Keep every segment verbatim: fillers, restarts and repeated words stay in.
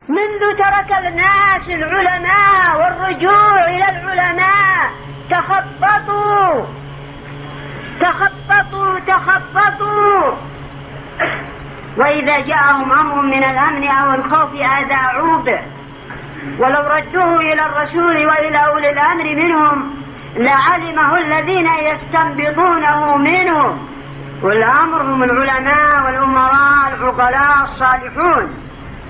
منذ ترك الناس العلماء والرجوع إلى العلماء تخبطوا تخبطوا تخبطوا وإذا جاءهم أمر من الأمن أو الخوف أذاعوا به، ولو ردوه إلى الرسول وإلى أولي الأمر منهم لعلمه الذين يستنبطونه منهم، والأمر هم العلماء والأمراء العقلاء الصالحون.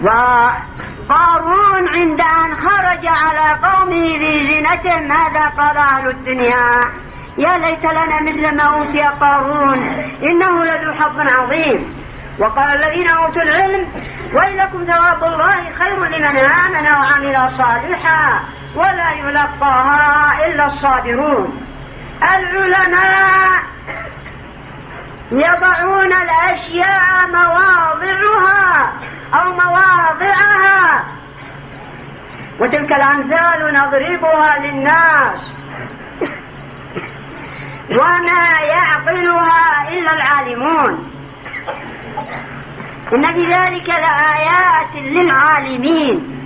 وقارون عند أن خرج على قومه في زينته ماذا قال أهل الدنيا؟ يا ليت لنا مثل ما أوتي قارون إنه لذو حظ عظيم. وقال الذين أوتوا العلم ويلكم ثواب الله خير لمن آمن وعمل صالحا ولا يلقاها إلا الصابرون. العلماء يضعون الأشياء مواضعها أو مواضعها، وتلك الأمثال نضربها للناس وما يعقلها إلا العالمون. إن في ذلك لآيات للعالمين،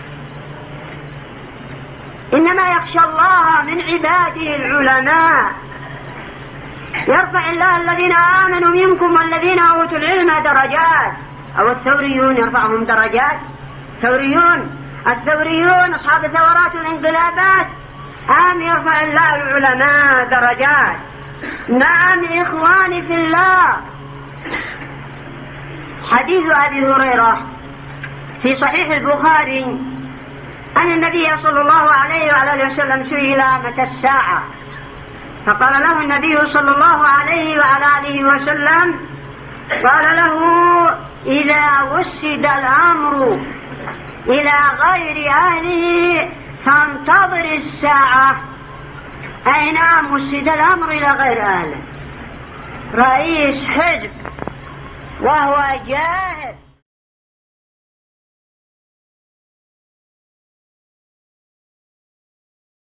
إنما يخشى الله من عباده العلماء. يرفع الله الذين آمنوا منكم والذين أوتوا العلم درجات، أو الثوريون يرفعهم درجات. ثوريون الثوريون أصحاب الثورات والانقلابات، أم يرفع الله العلماء درجات. نعم إخواني في الله، حديث أبي هريرة في صحيح البخاري أن النبي صلى الله عليه وعلى وسلم سئل متى الساعة، فقال له النبي صلى الله عليه وعلى آله وسلم، قال له إذا وسد الأمر إلى غير أهله فانتظر الساعة. أي نعم، وسد الأمر إلى غير أهله، رئيس حزب وهو جاهل